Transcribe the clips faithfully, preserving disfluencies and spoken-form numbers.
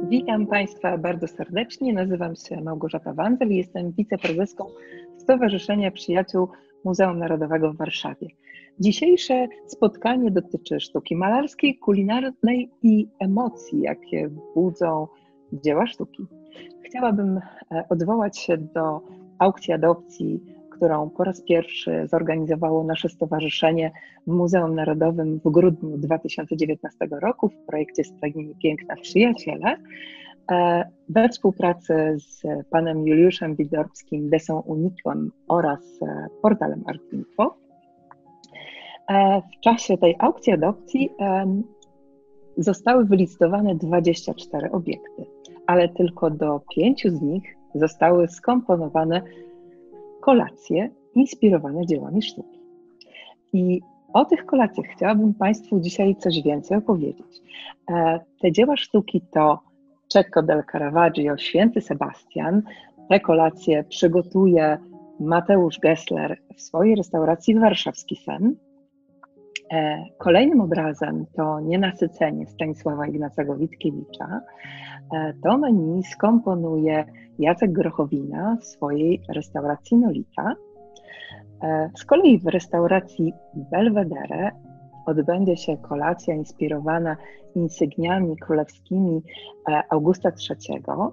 Witam Państwa bardzo serdecznie. Nazywam się Małgorzata Wanzel i jestem wiceprezeską Stowarzyszenia Przyjaciół Muzeum Narodowego w Warszawie. Dzisiejsze spotkanie dotyczy sztuki malarskiej, kulinarnej i emocji, jakie budzą dzieła sztuki. Chciałabym odwołać się do aukcji adopcji, którą po raz pierwszy zorganizowało nasze stowarzyszenie w Muzeum Narodowym w grudniu dwa tysiące dziewiętnastego roku w projekcie Spragnienie Piękna Przyjaciele we współpracy z panem Juliuszem Widorbskim, Desą Uniquem oraz portalem Artinfo. W czasie tej aukcji adopcji zostały wylicytowane dwadzieścia cztery obiekty, ale tylko do pięciu z nich zostały skomponowane kolacje inspirowane dziełami sztuki. I o tych kolacjach chciałabym Państwu dzisiaj coś więcej opowiedzieć. Te dzieła sztuki to Cecco del Caravaggio, Święty Sebastian. Te kolacje przygotuje Mateusz Gessler w swojej restauracji w Warszawski Sen. Kolejnym obrazem to Nienasycenie Stanisława Ignacego Witkiewicza. To menu skomponuje Jacek Grochowina w swojej restauracji Nolita. Z kolei w restauracji Belvedere odbędzie się kolacja inspirowana insygniami królewskimi Augusta trzeciego,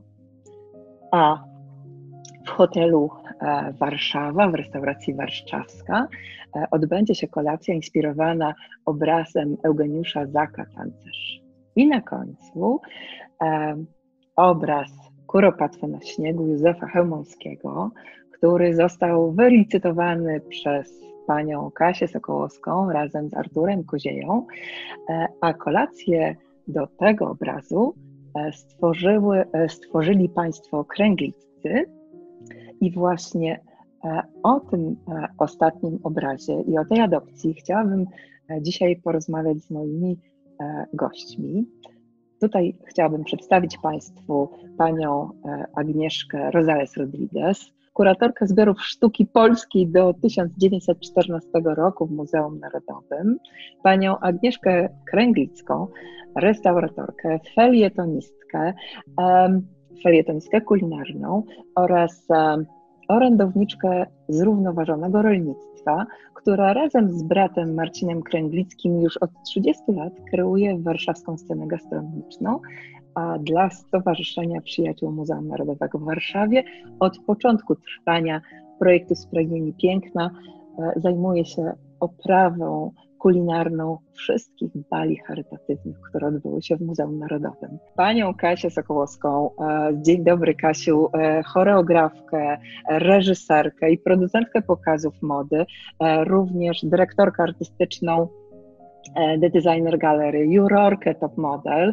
a w hotelu Warszawa, w restauracji Warszawska, odbędzie się kolacja inspirowana obrazem Eugeniusza Zaka Tancerz. I na końcu e, obraz Kuropatwy na śniegu Józefa Chełmońskiego, który został wylicytowany przez panią Kasię Sokołowską razem z Arturem Kozieją, e, a kolację do tego obrazu e, stworzyły, e, stworzyli państwo kręgliccy. I właśnie e, o tym e, ostatnim obrazie i o tej adopcji chciałabym e, dzisiaj porozmawiać z moimi e, gośćmi. Tutaj chciałabym przedstawić Państwu panią Agnieszkę Rosales Rodriguez, kuratorkę zbiorów sztuki polskiej do tysiąc dziewięćset czternastego roku w Muzeum Narodowym, panią Agnieszkę Kręglicką, restauratorkę, felietonistkę, um, felietonistkę kulinarną oraz um, orędowniczkę zrównoważonego rolnictwa, która razem z bratem Marcinem Kręglickim już od trzydziestu lat kreuje warszawską scenę gastronomiczną, a dla Stowarzyszenia Przyjaciół Muzeum Narodowego w Warszawie od początku trwania projektu Spragnienie Piękna zajmuje się oprawą kulinarną wszystkich bali charytatywnych, które odbyły się w Muzeum Narodowym. Panią Kasię Sokołowską, dzień dobry Kasiu, choreografkę, reżyserkę i producentkę pokazów mody, również dyrektorkę artystyczną The Designer Gallery, jurorkę Top Model,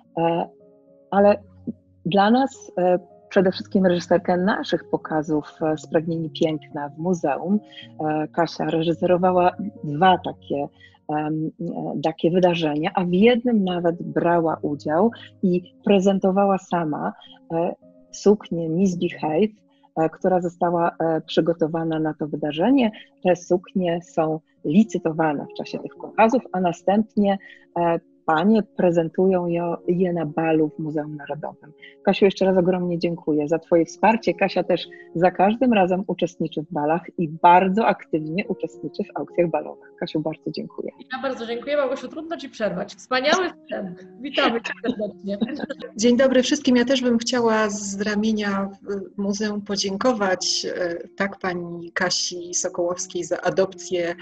ale dla nas przede wszystkim reżyserkę naszych pokazów Spragnienie Piękna w muzeum. Kasia reżyserowała dwa takie, takie wydarzenia, a w jednym nawet brała udział i prezentowała sama suknię Miss Behave, która została przygotowana na to wydarzenie. Te suknie są licytowane w czasie tych pokazów, a następnie panie prezentują je na balu w Muzeum Narodowym. Kasiu, jeszcze raz ogromnie dziękuję za Twoje wsparcie. Kasia też za każdym razem uczestniczy w balach i bardzo aktywnie uczestniczy w aukcjach balowych. Kasiu, bardzo dziękuję. Ja bardzo dziękuję, Małgosiu, trudno Ci przerwać. Wspaniały wstęp. Witamy Cię serdecznie. Dzień dobry wszystkim. Ja też bym chciała z ramienia muzeum podziękować tak pani Kasi Sokołowskiej za adopcję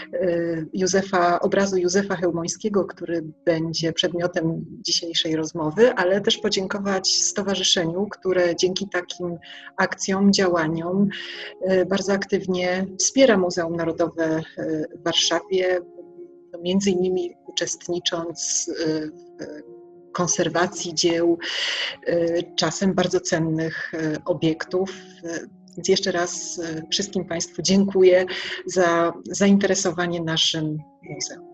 Józefa, obrazu Józefa Chełmońskiego, który będzie przedmiotem dzisiejszej rozmowy, ale też podziękować stowarzyszeniu, które dzięki takim akcjom, działaniom bardzo aktywnie wspiera Muzeum Narodowe w Warszawie, między innymi uczestnicząc w konserwacji dzieł, czasem bardzo cennych obiektów. Więc jeszcze raz wszystkim Państwu dziękuję za zainteresowanie naszym muzeum.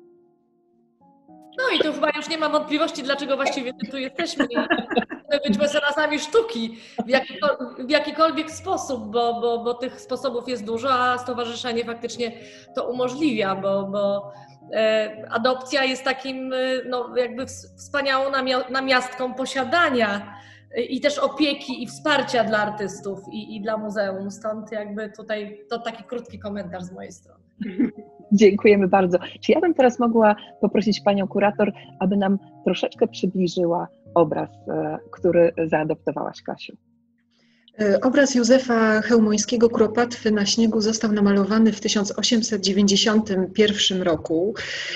No i tu chyba już nie ma wątpliwości, dlaczego właściwie tu jesteśmy. Chcemy być mecenasami sztuki w, jakikol w jakikolwiek sposób, bo, bo, bo tych sposobów jest dużo, a stowarzyszenie faktycznie to umożliwia, bo, bo adopcja jest takim no, jakby wspaniałą namiastką posiadania i też opieki i wsparcia dla artystów i, i dla muzeum. Stąd jakby tutaj to taki krótki komentarz z mojej strony. Dziękujemy bardzo. Czy ja bym teraz mogła poprosić panią kurator, aby nam troszeczkę przybliżyła obraz, który zaadoptowałaś, Kasiu? Obraz Józefa Chełmońskiego Kuropatwy na śniegu został namalowany w tysiąc osiemset dziewięćdziesiątym pierwszym roku,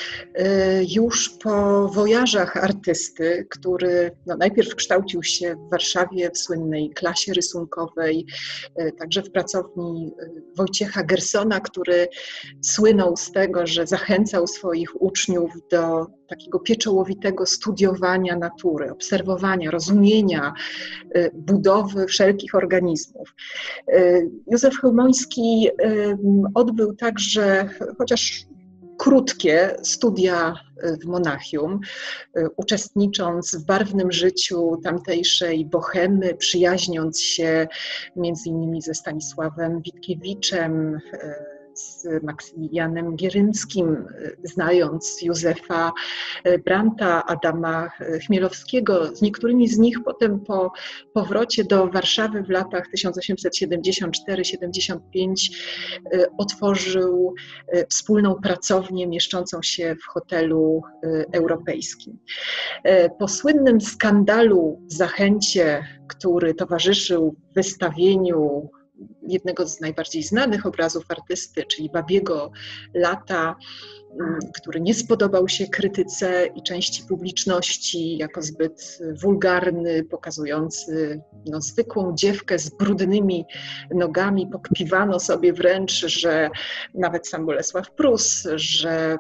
już po wojażach artysty, który no, najpierw kształcił się w Warszawie w słynnej klasie rysunkowej, także w pracowni Wojciecha Gersona, który słynął z tego, że zachęcał swoich uczniów do takiego pieczołowitego studiowania natury, obserwowania, rozumienia, budowy wszelkich organizmów. Józef Chełmoński odbył także, chociaż krótkie, studia w Monachium, uczestnicząc w barwnym życiu tamtejszej bohemy, przyjaźniąc się między innymi ze Stanisławem Witkiewiczem, z Maksymilianem Gierymskim, znając Józefa Brandta, Adama Chmielowskiego. Z niektórymi z nich potem po powrocie do Warszawy w latach tysiąc osiemset siedemdziesiąt cztery do siedemdziesiąt pięć otworzył wspólną pracownię mieszczącą się w hotelu europejskim. Po słynnym skandalu w Zachęcie, który towarzyszył wystawieniu jednego z najbardziej znanych obrazów artysty, czyli Babiego Lata, który nie spodobał się krytyce i części publiczności jako zbyt wulgarny, pokazujący no, zwykłą dziewkę z brudnymi nogami. Pokpiwano sobie wręcz, że nawet sam Bolesław Prus, że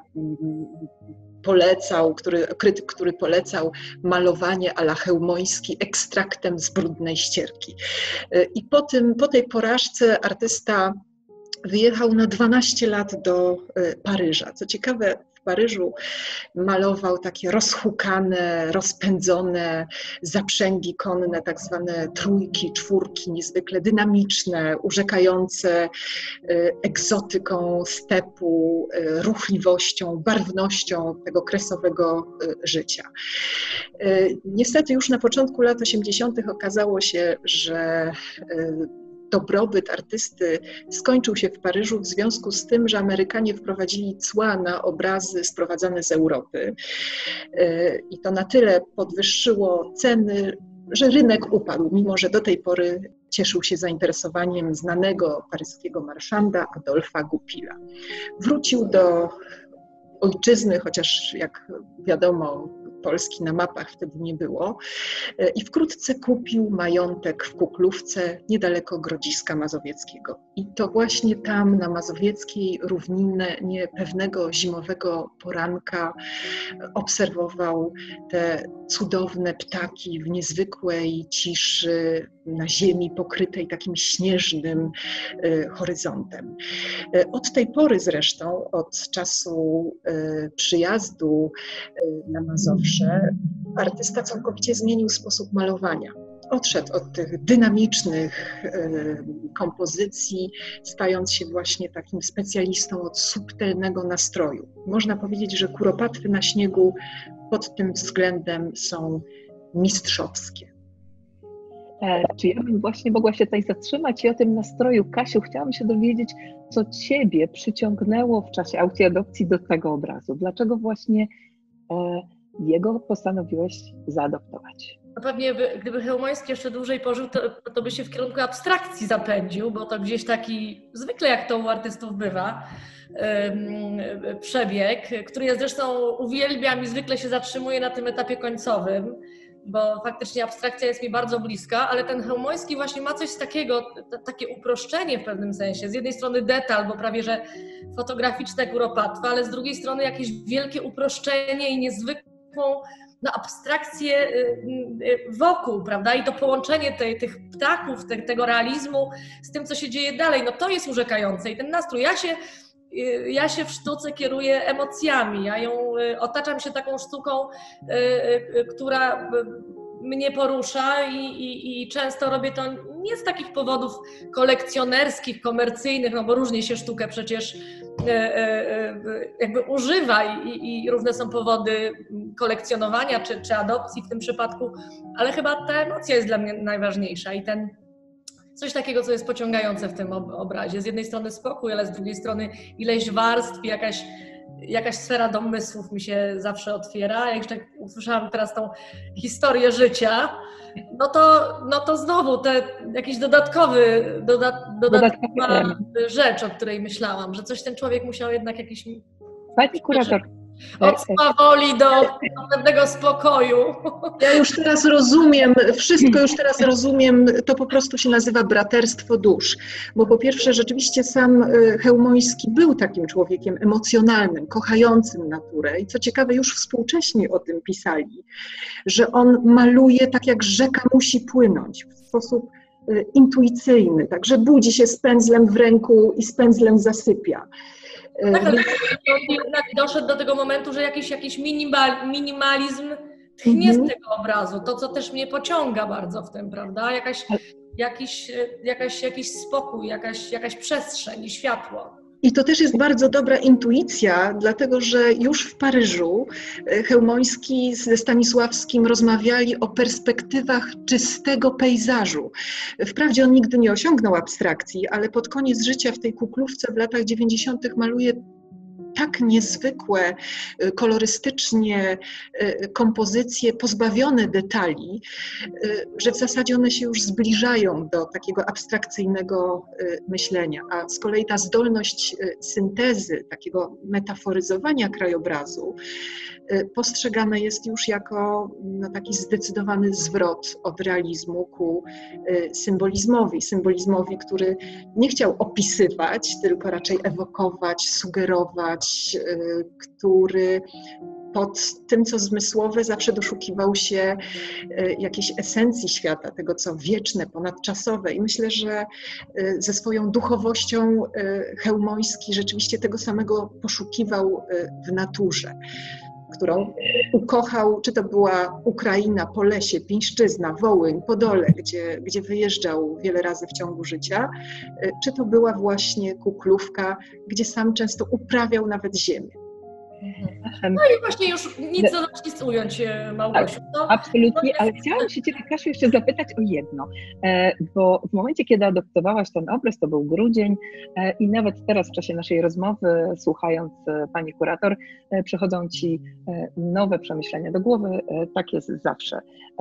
polecał, który, krytyk, który polecał malowanie à la Chełmoński ekstraktem z brudnej ścierki. I po, tym, po tej porażce artysta wyjechał na dwanaście lat do Paryża. Co ciekawe, w Paryżu malował takie rozhukane, rozpędzone zaprzęgi konne, tak zwane trójki, czwórki, niezwykle dynamiczne, urzekające egzotyką stepu, ruchliwością, barwnością tego kresowego życia. Niestety już na początku lat osiemdziesiątych okazało się, że dobrobyt artysty skończył się w Paryżu w związku z tym, że Amerykanie wprowadzili cła na obrazy sprowadzane z Europy i to na tyle podwyższyło ceny, że rynek upadł, mimo że do tej pory cieszył się zainteresowaniem znanego paryskiego marszanda Adolfa Goupila. Wrócił do ojczyzny, chociaż jak wiadomo, Polski na mapach wtedy nie było, i wkrótce kupił majątek w Kuklówce niedaleko Grodziska Mazowieckiego. I to właśnie tam na mazowieckiej równinie pewnego zimowego poranka obserwował te cudowne ptaki w niezwykłej ciszy na ziemi pokrytej takim śnieżnym horyzontem. Od tej pory zresztą, od czasu przyjazdu na Mazowsze, artysta całkowicie zmienił sposób malowania. Odszedł od tych dynamicznych kompozycji, stając się właśnie takim specjalistą od subtelnego nastroju. Można powiedzieć, że kuropatwy na śniegu pod tym względem są mistrzowskie. Czy ja bym właśnie mogła się tutaj zatrzymać i o tym nastroju? Kasiu, chciałam się dowiedzieć, co Ciebie przyciągnęło w czasie aukcji adopcji do tego obrazu. Dlaczego właśnie e, jego postanowiłeś zaadoptować? No pewnie by, gdyby Chełmoński jeszcze dłużej pożył, to, to by się w kierunku abstrakcji zapędził, bo to gdzieś taki, zwykle jak to u artystów bywa, um, przebieg, który ja zresztą uwielbiam i zwykle się zatrzymuję na tym etapie końcowym, bo faktycznie abstrakcja jest mi bardzo bliska, ale ten Chełmoński właśnie ma coś takiego, t- takie uproszczenie w pewnym sensie. Z jednej strony detal, bo prawie że fotograficzne kuropatwa, ale z drugiej strony jakieś wielkie uproszczenie i niezwykłą no, abstrakcję wokół, prawda? I to połączenie tej, tych ptaków, te, tego realizmu z tym, co się dzieje dalej, no to jest urzekające i ten nastrój. Ja się Ja się w sztuce kieruję emocjami, ja ją otaczam się taką sztuką, która mnie porusza i, i, i często robię to nie z takich powodów kolekcjonerskich, komercyjnych, no bo różnie się sztukę przecież jakby używa i, i równe są powody kolekcjonowania czy, czy adopcji w tym przypadku, ale chyba ta emocja jest dla mnie najważniejsza i ten coś takiego, co jest pociągające w tym obrazie. Z jednej strony spokój, ale z drugiej strony ileś warstw, jakaś, jakaś sfera domysłów mi się zawsze otwiera. Jak jeszcze usłyszałam teraz tą historię życia, no to, no to znowu te jakiś dodatkowy, doda, dodatkowa rzecz, o której myślałam, że coś ten człowiek musiał jednak jakiś... Pani kurator, od swawoli do, do pewnego spokoju. Ja już teraz rozumiem, wszystko już teraz rozumiem, to po prostu się nazywa braterstwo dusz. Bo po pierwsze rzeczywiście sam Chełmoński był takim człowiekiem emocjonalnym, kochającym naturę i co ciekawe już współcześnie o tym pisali, że on maluje tak jak rzeka musi płynąć w sposób intuicyjny, także budzi się z pędzlem w ręku i z pędzlem zasypia. Tak, ale jednak doszedł do tego momentu, że jakiś, jakiś minimal, minimalizm tchnie mm-hmm. z tego obrazu. To, co też mnie pociąga bardzo w tym, prawda? Jakaś, jakiś, jakaś, jakiś spokój, jakaś, jakaś przestrzeń i światło. I to też jest bardzo dobra intuicja, dlatego że już w Paryżu Chełmoński ze Stanisławskim rozmawiali o perspektywach czystego pejzażu. Wprawdzie on nigdy nie osiągnął abstrakcji, ale pod koniec życia w tej kuklówce w latach dziewięćdziesiątych maluje tak niezwykłe, kolorystycznie kompozycje pozbawione detali, że w zasadzie one się już zbliżają do takiego abstrakcyjnego myślenia. A z kolei ta zdolność syntezy, takiego metaforyzowania krajobrazu postrzegane jest już jako no, taki zdecydowany zwrot od realizmu ku symbolizmowi. Symbolizmowi, który nie chciał opisywać, tylko raczej ewokować, sugerować, który pod tym, co zmysłowe, zawsze doszukiwał się jakiejś esencji świata, tego, co wieczne, ponadczasowe. I myślę, że ze swoją duchowością Chełmoński rzeczywiście tego samego poszukiwał w naturze, którą ukochał, czy to była Ukraina, Polesie, Pińszczyzna, Wołyń, Podole, gdzie, gdzie wyjeżdżał wiele razy w ciągu życia, czy to była właśnie Kuklówka, gdzie sam często uprawiał nawet ziemię. No i właśnie już nic do nas nic ująć, Małgosiu. No, absolutnie, ale chciałam się Ciebie, Kasiu, jeszcze zapytać o jedno, bo w momencie, kiedy adoptowałaś ten obraz, to był grudzień i nawet teraz w czasie naszej rozmowy, słuchając Pani kurator, przychodzą Ci nowe przemyślenia do głowy, tak jest zawsze.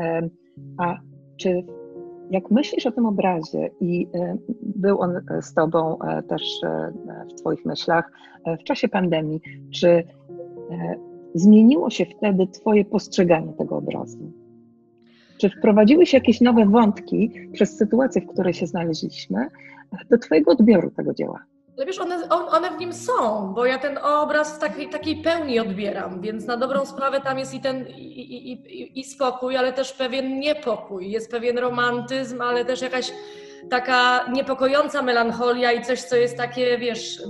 A czy jak myślisz o tym obrazie i był on z Tobą też w Twoich myślach w czasie pandemii, czy zmieniło się wtedy Twoje postrzeganie tego obrazu? Czy wprowadziły się jakieś nowe wątki przez sytuację, w której się znaleźliśmy, do Twojego odbioru tego dzieła? Ale wiesz, one, one w nim są, bo ja ten obraz w takiej, takiej pełni odbieram, więc na dobrą sprawę tam jest i ten i, i, i, i spokój, ale też pewien niepokój, jest pewien romantyzm, ale też jakaś taka niepokojąca melancholia i coś, co jest takie, wiesz,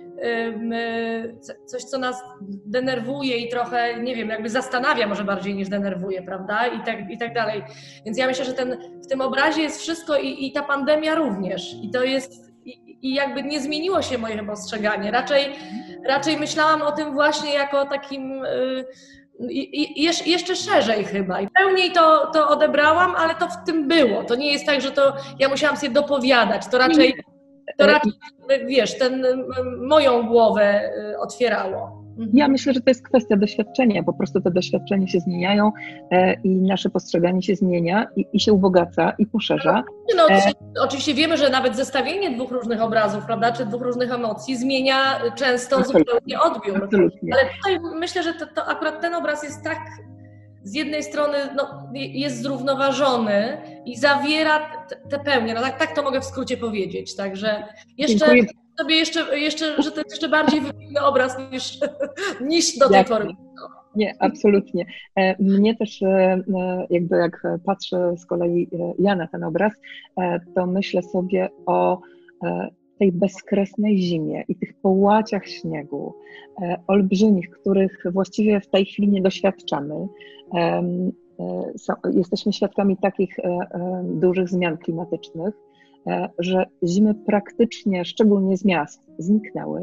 coś, co nas denerwuje i trochę, nie wiem, jakby zastanawia może bardziej niż denerwuje, prawda? I tak, i tak dalej. Więc ja myślę, że ten, w tym obrazie jest wszystko i, i ta pandemia również. I to jest I, i jakby nie zmieniło się moje postrzeganie. Raczej, raczej myślałam o tym właśnie jako takim yy, i, i jeszcze szerzej chyba. I pełniej to, to odebrałam, ale to w tym było. To nie jest tak, że to ja musiałam sobie dopowiadać. To raczej, to raczej wiesz, ten, moją głowę otwierało. Ja myślę, że to jest kwestia doświadczenia, po prostu te doświadczenia się zmieniają e, i nasze postrzeganie się zmienia i, i się ubogaca i poszerza. No, oczywiście, e... oczywiście wiemy, że nawet zestawienie dwóch różnych obrazów, prawda, czy dwóch różnych emocji zmienia często Absolutnie. zupełnie odbiór. Absolutnie. Ale tutaj myślę, że to, to akurat ten obraz jest tak, z jednej strony no, jest zrównoważony i zawiera tę pełnię, no tak, tak to mogę w skrócie powiedzieć, także jeszcze... Dziękuję. Sobie jeszcze, jeszcze, że to jest jeszcze bardziej wybitny obraz niż, niż do tej jak, pory. Nie, absolutnie. Mnie też, jakby jak patrzę z kolei ja na ten obraz, to myślę sobie o tej bezkresnej zimie i tych połaciach śniegu, olbrzymich, których właściwie w tej chwili nie doświadczamy. Jesteśmy świadkami takich dużych zmian klimatycznych, że zimy praktycznie, szczególnie z miast, zniknęły.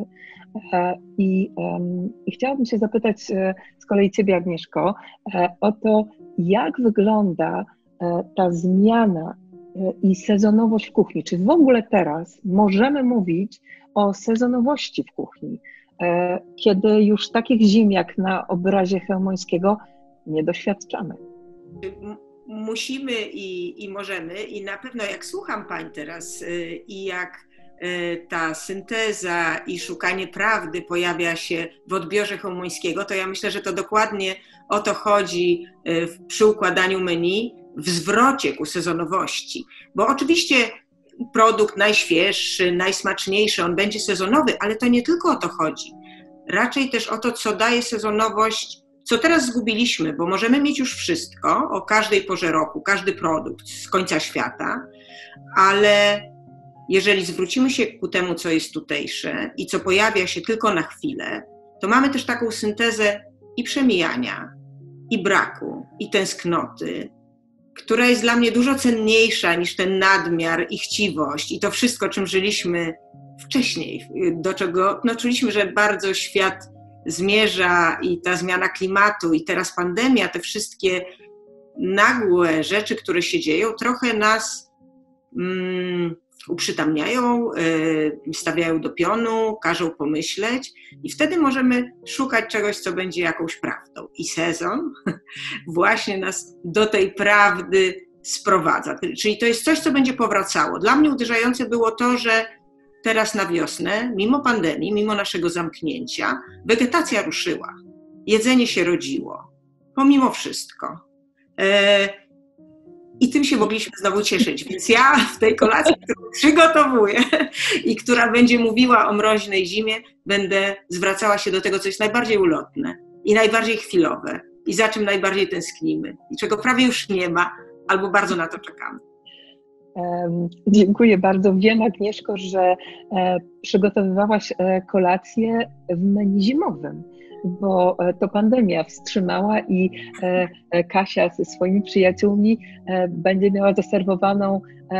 I, i chciałabym się zapytać z kolei Ciebie, Agnieszko, o to, jak wygląda ta zmiana i sezonowość w kuchni. Czy w ogóle teraz możemy mówić o sezonowości w kuchni, kiedy już takich zim jak na obrazie Chełmońskiego nie doświadczamy? Musimy i, i możemy i na pewno jak słucham pań teraz yy, i jak yy, ta synteza i szukanie prawdy pojawia się w odbiorze Chełmońskiego, to ja myślę, że to dokładnie o to chodzi yy, przy układaniu menu, w zwrocie ku sezonowości. Bo oczywiście produkt najświeższy, najsmaczniejszy, on będzie sezonowy, ale to nie tylko o to chodzi. Raczej też o to, co daje sezonowość, co teraz zgubiliśmy, bo możemy mieć już wszystko o każdej porze roku, każdy produkt z końca świata, ale jeżeli zwrócimy się ku temu, co jest tutejsze i co pojawia się tylko na chwilę, to mamy też taką syntezę i przemijania, i braku, i tęsknoty, która jest dla mnie dużo cenniejsza niż ten nadmiar i chciwość i to wszystko, czym żyliśmy wcześniej, do czego no, czuliśmy, że bardzo świat zmierza i ta zmiana klimatu i teraz pandemia, te wszystkie nagłe rzeczy, które się dzieją, trochę nas mm, uprzytamniają, y, stawiają do pionu, każą pomyśleć i wtedy możemy szukać czegoś, co będzie jakąś prawdą. I sezon właśnie nas do tej prawdy sprowadza. Czyli to jest coś, co będzie powracało. Dla mnie uderzające było to, że teraz na wiosnę, mimo pandemii, mimo naszego zamknięcia, wegetacja ruszyła. Jedzenie się rodziło. Pomimo wszystko. E, I tym się mogliśmy znowu cieszyć. Więc ja w tej kolacji, którą przygotowuję i która będzie mówiła o mroźnej zimie, będę zwracała się do tego, co jest najbardziej ulotne i najbardziej chwilowe i za czym najbardziej tęsknimy i czego prawie już nie ma, albo bardzo na to czekamy. Dziękuję bardzo. Wiem, Agnieszko, że przygotowywałaś kolację w menu zimowym, bo to pandemia wstrzymała i Kasia ze swoimi przyjaciółmi będzie miała zaserwowaną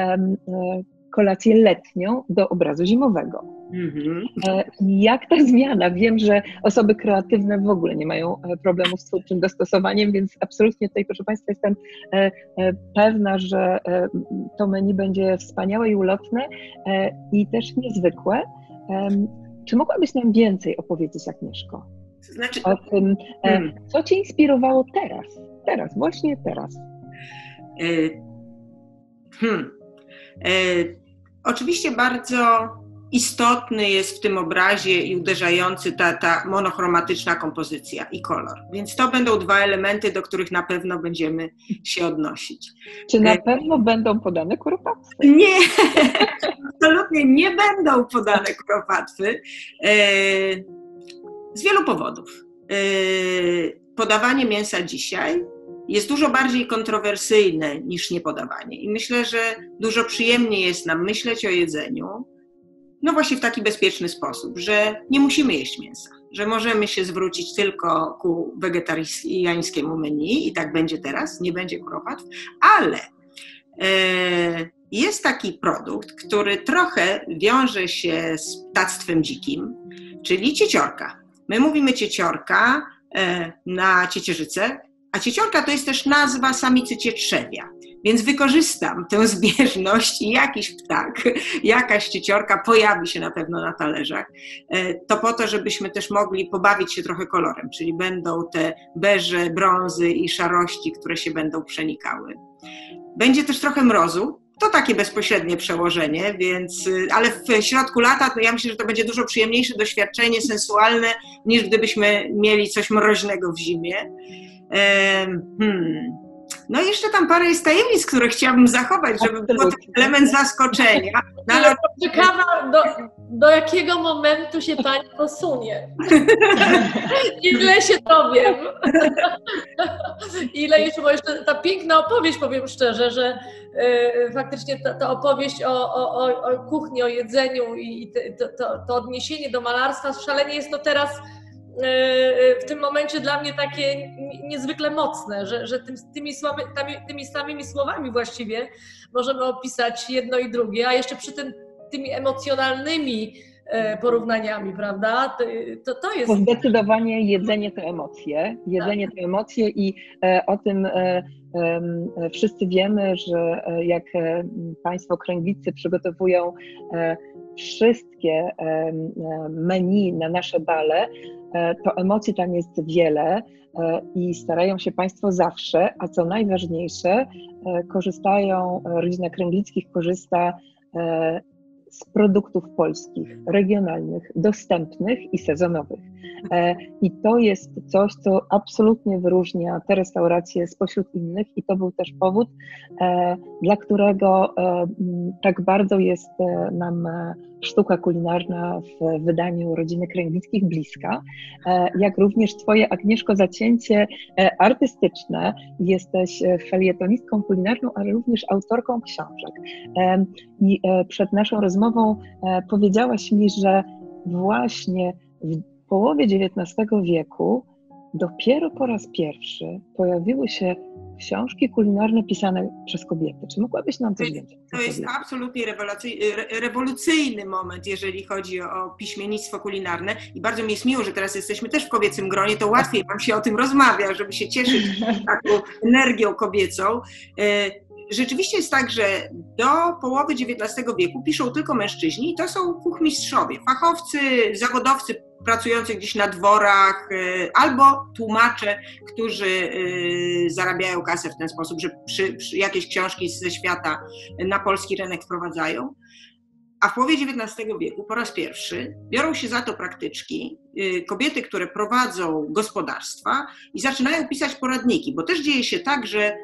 kolację letnią do obrazu zimowego. Mm-hmm. Jak ta zmiana? Wiem, że osoby kreatywne w ogóle nie mają problemu z twórczym dostosowaniem, więc absolutnie tutaj, proszę Państwa, jestem pewna, że to menu będzie wspaniałe i ulotne i też niezwykłe. Czy mogłabyś nam więcej opowiedzieć, Agnieszko? Znaczy... O tym, hmm. co Cię inspirowało teraz? Teraz, właśnie teraz. Hmm. E, oczywiście bardzo istotny jest w tym obrazie i uderzający ta, ta monochromatyczna kompozycja i kolor. Więc to będą dwa elementy, do których na pewno będziemy się odnosić. Czy na e, pewno będą podane kuropatwy? Nie, absolutnie nie będą podane kuropatwy. E, z wielu powodów. E, podawanie mięsa dzisiaj jest dużo bardziej kontrowersyjne niż niepodawanie. I myślę, że dużo przyjemniej jest nam myśleć o jedzeniu, no właśnie w taki bezpieczny sposób, że nie musimy jeść mięsa, że możemy się zwrócić tylko ku wegetariańskiemu menu i tak będzie teraz, nie będzie kuropatw, ale e, jest taki produkt, który trochę wiąże się z ptactwem dzikim, czyli cieciorka. My mówimy cieciorka e, na ciecierzycę, a cieciorka to jest też nazwa samicy cietrzewia, więc wykorzystam tę zbieżność i jakiś ptak, jakaś cieciorka pojawi się na pewno na talerzach. To po to, żebyśmy też mogli pobawić się trochę kolorem, czyli będą te beże, brązy i szarości, które się będą przenikały. Będzie też trochę mrozu, to takie bezpośrednie przełożenie, więc, ale w środku lata to ja myślę, że to będzie dużo przyjemniejsze doświadczenie sensualne, niż gdybyśmy mieli coś mroźnego w zimie. Hmm. No i jeszcze tam parę jest tajemnic, które chciałabym zachować, żeby był ten element zaskoczenia. No, ale... Ciekawa, do, do jakiego momentu się Pani posunie. Ile się dowiem. Ile jeszcze, bo jeszcze ta piękna opowieść, powiem szczerze, że y, faktycznie ta, ta opowieść o, o, o kuchni, o jedzeniu i to, to, to odniesienie do malarstwa, szalenie jest to teraz w tym momencie dla mnie takie niezwykle mocne, że, że tym, tymi, słaby, tymi samymi słowami właściwie możemy opisać jedno i drugie, a jeszcze przy tym tymi emocjonalnymi porównaniami, prawda? To, to jest... To zdecydowanie jedzenie to emocje, jedzenie to emocje i o tym wszyscy wiemy, że jak Państwo kręglicy przygotowują wszystkie menu na nasze bale, to emocji tam jest wiele i starają się Państwo zawsze, a co najważniejsze, korzystają, rodzina Kręglickich korzysta z produktów polskich, regionalnych, dostępnych i sezonowych. I to jest coś, co absolutnie wyróżnia te restauracje spośród innych i to był też powód, dla którego tak bardzo jest nam sztuka kulinarna w wydaniu rodziny Kręglickich bliska, jak również Twoje, Agnieszko, zacięcie artystyczne. Jesteś felietonistką kulinarną, ale również autorką książek. I przed naszą rozmową powiedziałaś mi, że właśnie w połowie dziewiętnastego wieku dopiero po raz pierwszy pojawiły się książki kulinarne pisane przez kobiety. Czy mogłabyś nam coś więcej powiedzieć? To jest absolutnie rewolucyjny moment, jeżeli chodzi o piśmiennictwo kulinarne i bardzo mi jest miło, że teraz jesteśmy też w kobiecym gronie, to łatwiej nam się o tym rozmawia, żeby się cieszyć taką energią kobiecą. Rzeczywiście jest tak, że do połowy dziewiętnastego wieku piszą tylko mężczyźni i to są kuchmistrzowie, fachowcy, zawodowcy pracujący gdzieś na dworach albo tłumacze, którzy zarabiają kasę w ten sposób, że przy, przy jakieś książki ze świata na polski rynek wprowadzają. A w połowie dziewiętnastego wieku po raz pierwszy biorą się za to praktyczki, kobiety, które prowadzą gospodarstwa i zaczynają pisać poradniki, bo też dzieje się tak, że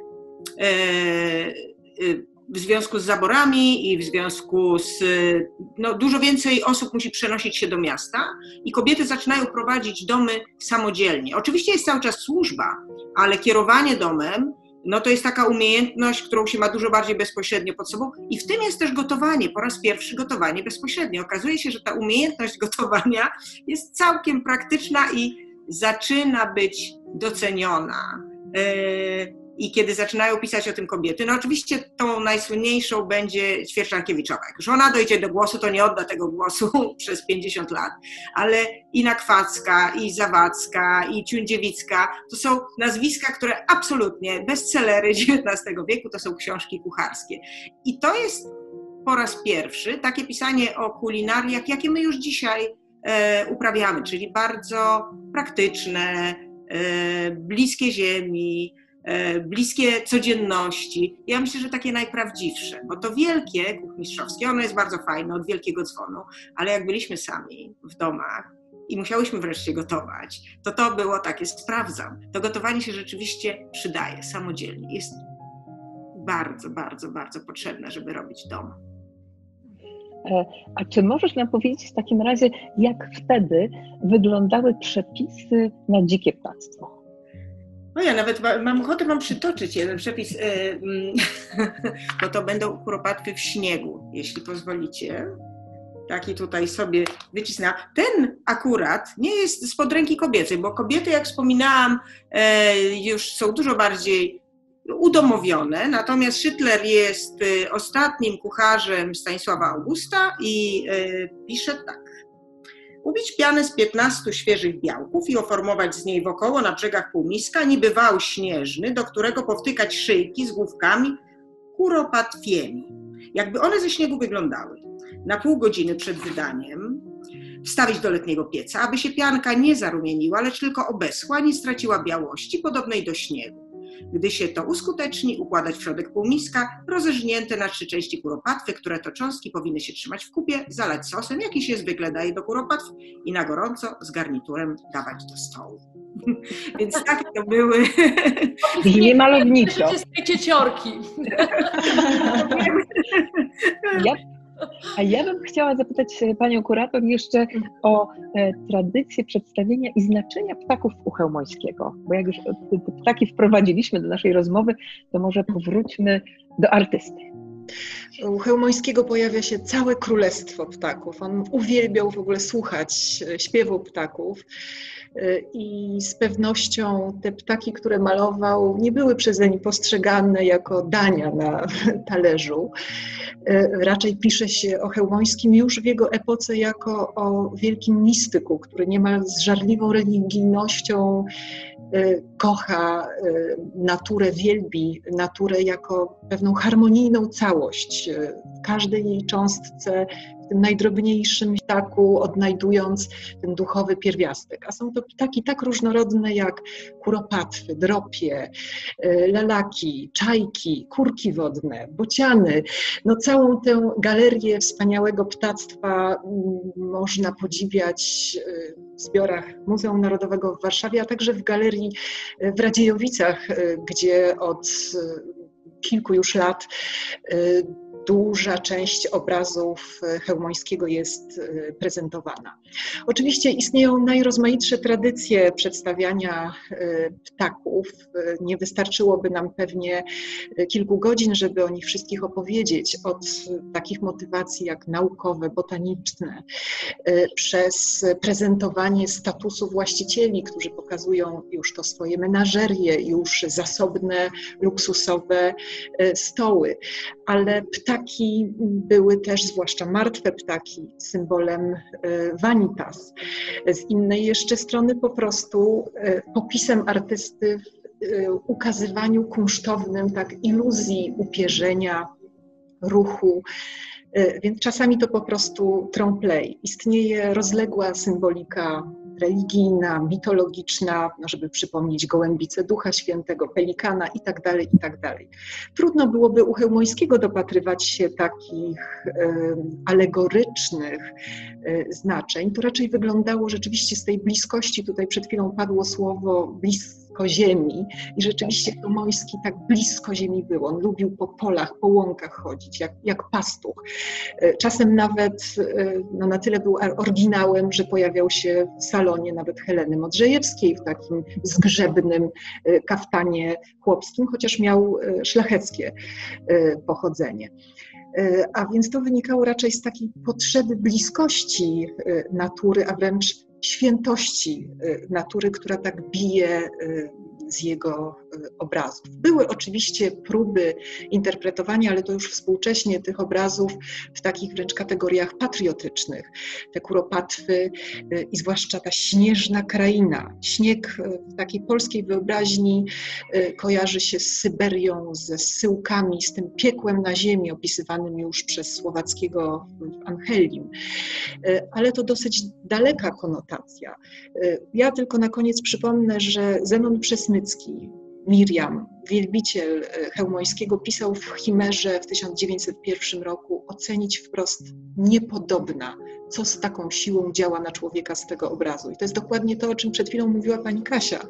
w związku z zaborami i w związku z, no, dużo więcej osób musi przenosić się do miasta i kobiety zaczynają prowadzić domy samodzielnie. Oczywiście jest cały czas służba, ale kierowanie domem, no to jest taka umiejętność, którą się ma dużo bardziej bezpośrednio pod sobą i w tym jest też gotowanie, po raz pierwszy gotowanie bezpośrednio. Okazuje się, że ta umiejętność gotowania jest całkiem praktyczna i zaczyna być doceniona. I kiedy zaczynają pisać o tym kobiety, no oczywiście tą najsłynniejszą będzie Świerczankiewiczowa. Jak żona dojdzie do głosu, to nie odda tego głosu przez pięćdziesiąt lat, ale i Nakwacka, i Zawadzka, i Ciundziewicka, to są nazwiska, które absolutnie bestsellery dziewiętnastego wieku, to są książki kucharskie. I to jest po raz pierwszy takie pisanie o kulinariach, jakie my już dzisiaj e, uprawiamy, czyli bardzo praktyczne, e, bliskie ziemi, bliskie codzienności. Ja myślę, że takie najprawdziwsze, bo to wielkie kuchmistrzowskie, ono jest bardzo fajne, od wielkiego dzwonu, ale jak byliśmy sami w domach i musiałyśmy wreszcie gotować, to to było takie, sprawdzam. To gotowanie się rzeczywiście przydaje samodzielnie. Jest bardzo, bardzo, bardzo potrzebne, żeby robić dom. A czy możesz nam powiedzieć w takim razie, jak wtedy wyglądały przepisy na dzikie ptactwo? No ja nawet mam ochotę wam przytoczyć jeden przepis, bo to będą kuropatwy w śniegu, jeśli pozwolicie. Taki tutaj sobie wycisnęłam. Ten akurat nie jest spod ręki kobiecej, bo kobiety, jak wspominałam, już są dużo bardziej udomowione, natomiast Szytler jest ostatnim kucharzem Stanisława Augusta i pisze tak. Ubić pianę z piętnastu świeżych białków i oformować z niej wokoło na brzegach półmiska niby wał śnieżny, do którego powtykać szyjki z główkami kuropatwiemi. Jakby one ze śniegu wyglądały. Na pół godziny przed wydaniem wstawić do letniego pieca, aby się pianka nie zarumieniła, lecz tylko obeschła, nie straciła białości podobnej do śniegu. Gdy się to uskuteczni, układać w środek półmiska rozeżnięte na trzy części kuropatwy, które to cząstki powinny się trzymać w kupie, zalać sosem, jaki się zwykle daje do kuropatw i na gorąco z garniturem dawać do stołu. Więc takie to były... Brzmi malowniczo. Cieciorki. Ja, a ja bym chciała zapytać panią kurator jeszcze o e, tradycję przedstawienia i znaczenia ptaków u Chełmońskiego, bo jak już te ptaki wprowadziliśmy do naszej rozmowy, to może powróćmy do artysty. U Chełmońskiego pojawia się całe królestwo ptaków. On uwielbiał w ogóle słuchać śpiewu ptaków. i z pewnością te ptaki, które malował, nie były przezeń postrzegane jako dania na talerzu. Raczej pisze się o Chełmońskim już w jego epoce jako o wielkim mistyku, który niemal z żarliwą religijnością kocha naturę, wielbi naturę jako pewną harmonijną całość. W każdej jej cząstce, w tym najdrobniejszym ptaku odnajdując ten duchowy pierwiastek. A są to ptaki tak różnorodne jak kuropatwy, dropie, lalaki, czajki, kurki wodne, bociany. No całą tę galerię wspaniałego ptactwa można podziwiać w zbiorach Muzeum Narodowego w Warszawie, a także w galerii w Radziejowicach, gdzie od kilku już lat duża część obrazów Chełmońskiego jest prezentowana. Oczywiście istnieją najrozmaitsze tradycje przedstawiania ptaków. Nie wystarczyłoby nam pewnie kilku godzin, żeby o nich wszystkich opowiedzieć. Od takich motywacji jak naukowe, botaniczne, przez prezentowanie statusu właścicieli, którzy pokazują już to swoje menażerie, już zasobne, luksusowe stoły. Ale ptaki były też, zwłaszcza martwe ptaki, symbolem vanitas. Z innej jeszcze strony po prostu popisem artysty w ukazywaniu kunsztownym tak iluzji upierzenia, ruchu, więc czasami to po prostu trompe-l'œil. Istnieje rozległa symbolika religijna, mitologiczna, no żeby przypomnieć gołębicę Ducha Świętego, pelikana i tak dalej, i tak dalej. Trudno byłoby u Chełmońskiego dopatrywać się takich e, alegorycznych e, znaczeń. To raczej wyglądało rzeczywiście z tej bliskości, tutaj przed chwilą padło słowo blisko ziemi i rzeczywiście Chełmoński tak blisko ziemi był. On lubił po polach, po łąkach chodzić, jak, jak pastuch. Czasem nawet no, na tyle był oryginałem, że pojawiał się w salonie nawet Heleny Modrzejewskiej w takim zgrzebnym kaftanie chłopskim, chociaż miał szlacheckie pochodzenie. A więc to wynikało raczej z takiej potrzeby bliskości natury, a wręcz świętości natury, która tak bije z jego obrazów. Były oczywiście próby interpretowania, ale to już współcześnie, tych obrazów w takich wręcz kategoriach patriotycznych. Te kuropatwy i zwłaszcza ta śnieżna kraina. Śnieg w takiej polskiej wyobraźni kojarzy się z Syberią, ze zsyłkami, z tym piekłem na ziemi opisywanym już przez Słowackiego w Angelium. Ale to dosyć daleka konotacja. Ja tylko na koniec przypomnę, że Zenon Przesmycki, Miriam, wielbiciel Chełmońskiego, pisał w Chimerze w tysiąc dziewięćset pierwszym roku ocenić wprost niepodobna, co z taką siłą działa na człowieka z tego obrazu. I to jest dokładnie to, o czym przed chwilą mówiła pani Kasia,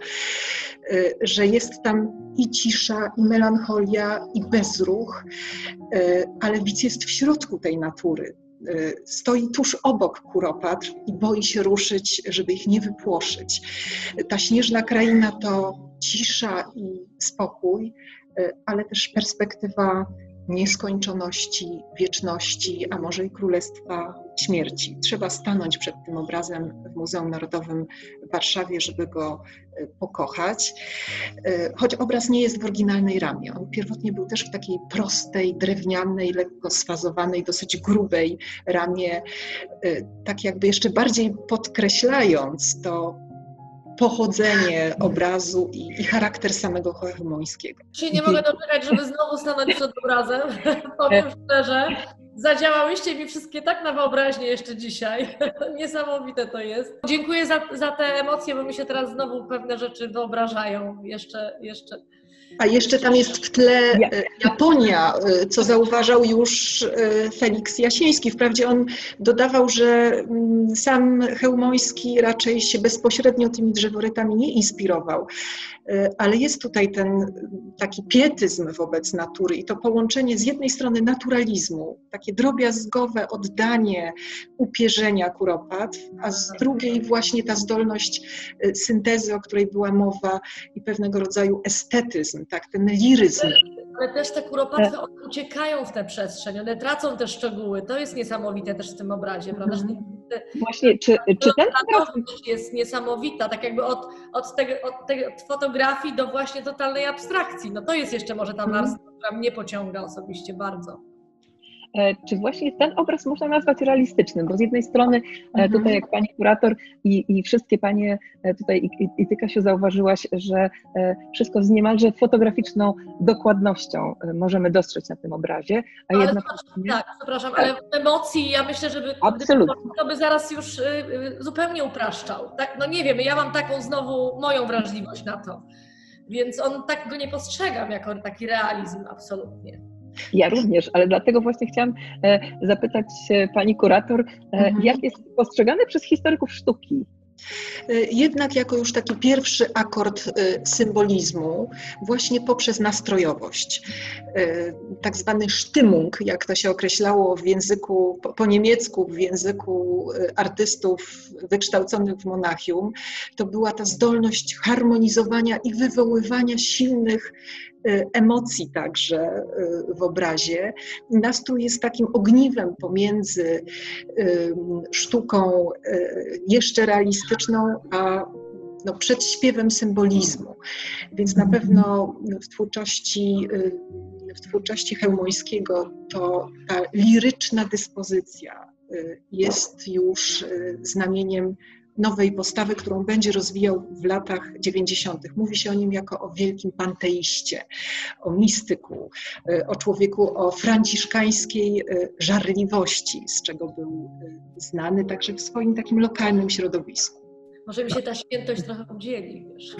że jest tam i cisza, i melancholia, i bezruch, ale widz jest w środku tej natury. Stoi tuż obok kuropatr i boi się ruszyć, żeby ich nie wypłoszyć. Ta śnieżna kraina to cisza i spokój, ale też perspektywa nieskończoności, wieczności, a może i królestwa śmierci. Trzeba stanąć przed tym obrazem w Muzeum Narodowym w Warszawie, żeby go pokochać. Choć obraz nie jest w oryginalnej ramie. On pierwotnie był też w takiej prostej, drewnianej, lekko sfazowanej, dosyć grubej ramie, tak jakby jeszcze bardziej podkreślając to pochodzenie obrazu i, i charakter samego Chełmońskiego. Dzisiaj nie mogę doczekać, żeby znowu stanąć przed obrazem. Powiem szczerze, zadziałałyście mi wszystkie tak na wyobraźnię jeszcze dzisiaj. Niesamowite to jest. Dziękuję za, za te emocje, bo mi się teraz znowu pewne rzeczy wyobrażają. Jeszcze, jeszcze. A jeszcze tam jest w tle Japonia, co zauważał już Feliks Jasiński. Wprawdzie on dodawał, że sam Chełmoński raczej się bezpośrednio tymi drzeworytami nie inspirował, ale jest tutaj ten taki pietyzm wobec natury i to połączenie z jednej strony naturalizmu, takie drobiazgowe oddanie upierzenia kuropatw, a z drugiej właśnie ta zdolność syntezy, o której była mowa, i pewnego rodzaju estetyzm, realizm, tak, ten liryzm. Ale też te kuropatwy uciekają w tę przestrzeń, one tracą te szczegóły. To jest niesamowite też w tym obrazie, prawda? Te, Właśnie, czy, czy ten obraz jest niesamowita, tak jakby od, od, tego, od, tej, od fotografii do właśnie totalnej abstrakcji. No to jest jeszcze może ta warstwa, która mnie pociąga osobiście bardzo. Czy właśnie ten obraz można nazwać realistycznym, bo z jednej strony tutaj jak pani kurator i, i wszystkie panie tutaj i, i ty, Kasiu, zauważyłaś, że wszystko z niemalże fotograficzną dokładnością możemy dostrzec na tym obrazie, a ale jednocześnie... Tak, przepraszam, ale emocji ja myślę, żeby to by zaraz już zupełnie upraszczał. Tak? No nie wiem, ja mam taką znowu moją wrażliwość na to, więc on tak go nie postrzegam jako taki realizm absolutnie. Ja również, ale dlatego właśnie chciałam e, zapytać e, pani kurator, e, mhm. jak jest postrzegany przez historyków sztuki? Jednak jako już taki pierwszy akord symbolizmu, właśnie poprzez nastrojowość. Tak zwany Stimmung, jak to się określało w języku, po niemiecku, w języku artystów wykształconych w Monachium, to była ta zdolność harmonizowania i wywoływania silnych emocji także w obrazie. Nastrój jest takim ogniwem pomiędzy sztuką jeszcze realistyczną, a no, przedśpiewem symbolizmu. Więc na pewno w twórczości, w twórczości Chełmońskiego to ta liryczna dyspozycja jest już znamieniem nowej postawy, którą będzie rozwijał w latach dziewięćdziesiątych. Mówi się o nim jako o wielkim panteiście, o mistyku, o człowieku o franciszkańskiej żarliwości, z czego był znany także w swoim takim lokalnym środowisku. Może mi się ta świętość trochę udzieli, wiesz.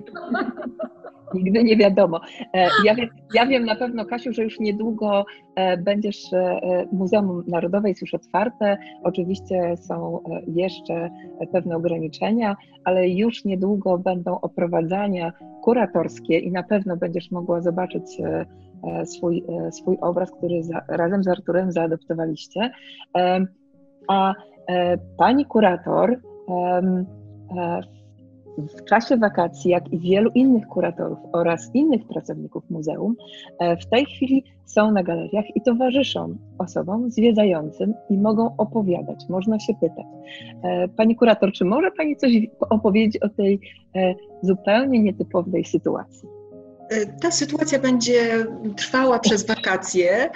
Nigdy nie wiadomo. Ja wiem, ja wiem na pewno, Kasiu, że już niedługo będziesz, Muzeum Narodowe jest już otwarte, oczywiście są jeszcze pewne ograniczenia, ale już niedługo będą oprowadzania kuratorskie i na pewno będziesz mogła zobaczyć swój, swój obraz, który za, razem z Arturem zaadoptowaliście. A pani kurator w czasie wakacji, jak i wielu innych kuratorów oraz innych pracowników muzeum, w tej chwili są na galeriach i towarzyszą osobom zwiedzającym i mogą opowiadać, można się pytać. Pani kurator, czy może Pani coś opowiedzieć o tej zupełnie nietypowej sytuacji? Ta sytuacja będzie trwała przez wakacje.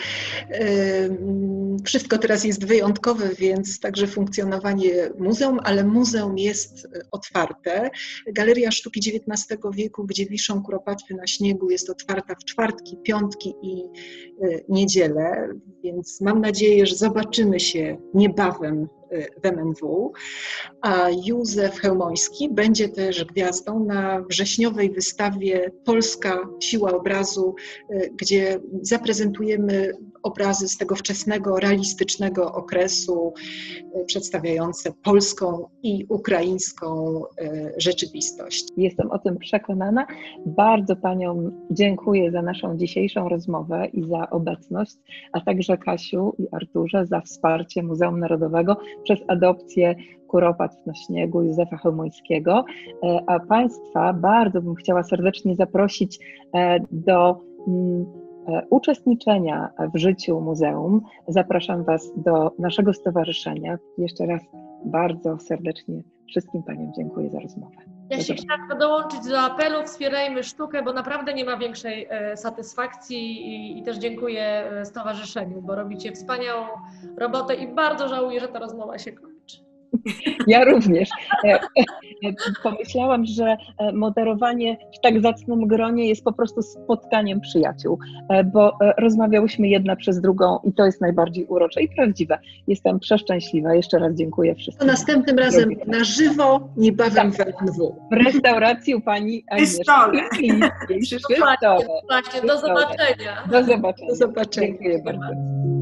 Wszystko teraz jest wyjątkowe, więc także funkcjonowanie muzeum, ale muzeum jest otwarte. Galeria Sztuki dziewiętnastego wieku, gdzie wiszą kuropatwy na śniegu, jest otwarta w czwartki, piątki i niedzielę, więc mam nadzieję, że zobaczymy się niebawem w M N W, a Józef Chełmoński będzie też gwiazdą na wrześniowej wystawie Polska Siła Obrazu, gdzie zaprezentujemy obrazy z tego wczesnego, realistycznego okresu przedstawiające polską i ukraińską rzeczywistość. Jestem o tym przekonana. Bardzo Paniom dziękuję za naszą dzisiejszą rozmowę i za obecność, a także Kasiu i Arturze za wsparcie Muzeum Narodowego przez adopcję kuropatw na śniegu Józefa Chełmońskiego. A Państwa bardzo bym chciała serdecznie zaprosić do uczestniczenia w życiu muzeum. Zapraszam Was do naszego stowarzyszenia. Jeszcze raz bardzo serdecznie wszystkim Paniom dziękuję za rozmowę. Ja się chciałam dołączyć do apelu, wspierajmy sztukę, bo naprawdę nie ma większej e, satysfakcji i, i też dziękuję stowarzyszeniu, bo robicie wspaniałą robotę i bardzo żałuję, że ta rozmowa się kończy. Ja również. Pomyślałam, że moderowanie w tak zacnym gronie jest po prostu spotkaniem przyjaciół, bo rozmawiałyśmy jedna przez drugą i to jest najbardziej urocze i prawdziwe. Jestem przeszczęśliwa. Jeszcze raz dziękuję wszystkim. To następnym razem na żywo, niebawem w M N W. W restauracji u Pani Agnieszki. Przy stole. Właśnie, do zobaczenia. Do zobaczenia. Do zobaczenia. Dziękuję bardzo.